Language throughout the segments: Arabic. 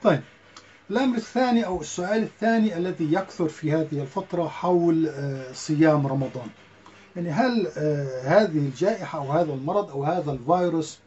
طيب، الأمر الثاني أو السؤال الثاني الذي يكثر في هذه الفترة حول صيام رمضان. يعني هل هذه الجائحة أو هذا المرض أو هذا الفيروس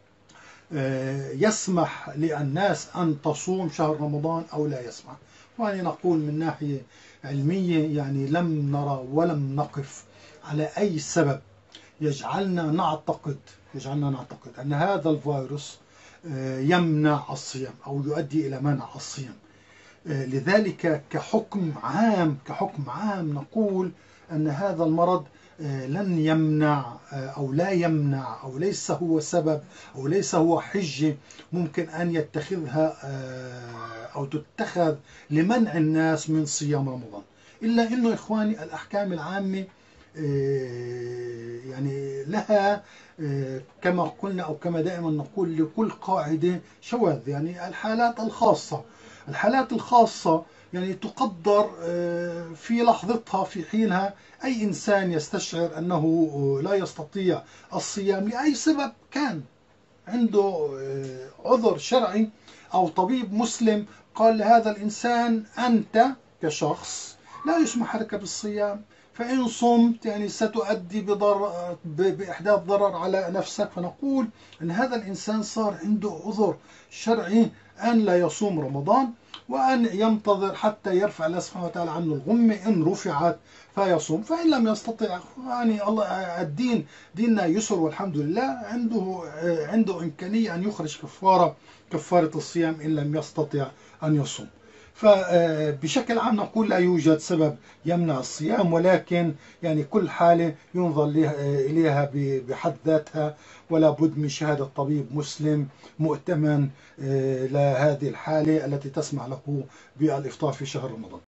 يسمح للناس أن تصوم شهر رمضان أو لا يسمح؟ وأنا نقول من ناحية علمية يعني لم نرى ولم نقف على أي سبب يجعلنا نعتقد أن هذا الفيروس يمنع الصيام أو يؤدي إلى منع الصيام. لذلك كحكم عام نقول أن هذا المرض لن يمنع أو لا يمنع أو ليس هو سبب أو ليس هو حجة ممكن أن يتخذها أو تتخذ لمنع الناس من صيام رمضان. إلا أنه إخواني الأحكام العامة يعني لها كما قلنا أو كما دائما نقول لكل قاعدة شواذ. يعني الحالات الخاصة يعني تقدر في لحظتها في حينها. أي إنسان يستشعر أنه لا يستطيع الصيام لأي سبب كان، عنده عذر شرعي أو طبيب مسلم قال لهذا الإنسان أنت كشخص لا يسمح لك بالصيام، فإن صمت يعني ستؤدي بإحداث ضرر على نفسك، فنقول أن هذا الإنسان صار عنده عذر شرعي أن لا يصوم رمضان وأن ينتظر حتى يرفع الله سبحانه وتعالى عنه الغمة. إن رفعت فيصوم، فإن لم يستطع يعني الله الدين ديننا يسر والحمد لله، عنده إمكانية أن يخرج كفارة الصيام إن لم يستطع أن يصوم. فبشكل عام نقول لا يوجد سبب يمنع الصيام، ولكن يعني كل حالة ينظر إليها بحد ذاتها، ولا بد من شهادة طبيب مسلم مؤتمن لهذه الحالة التي تسمح له بالإفطار في شهر رمضان.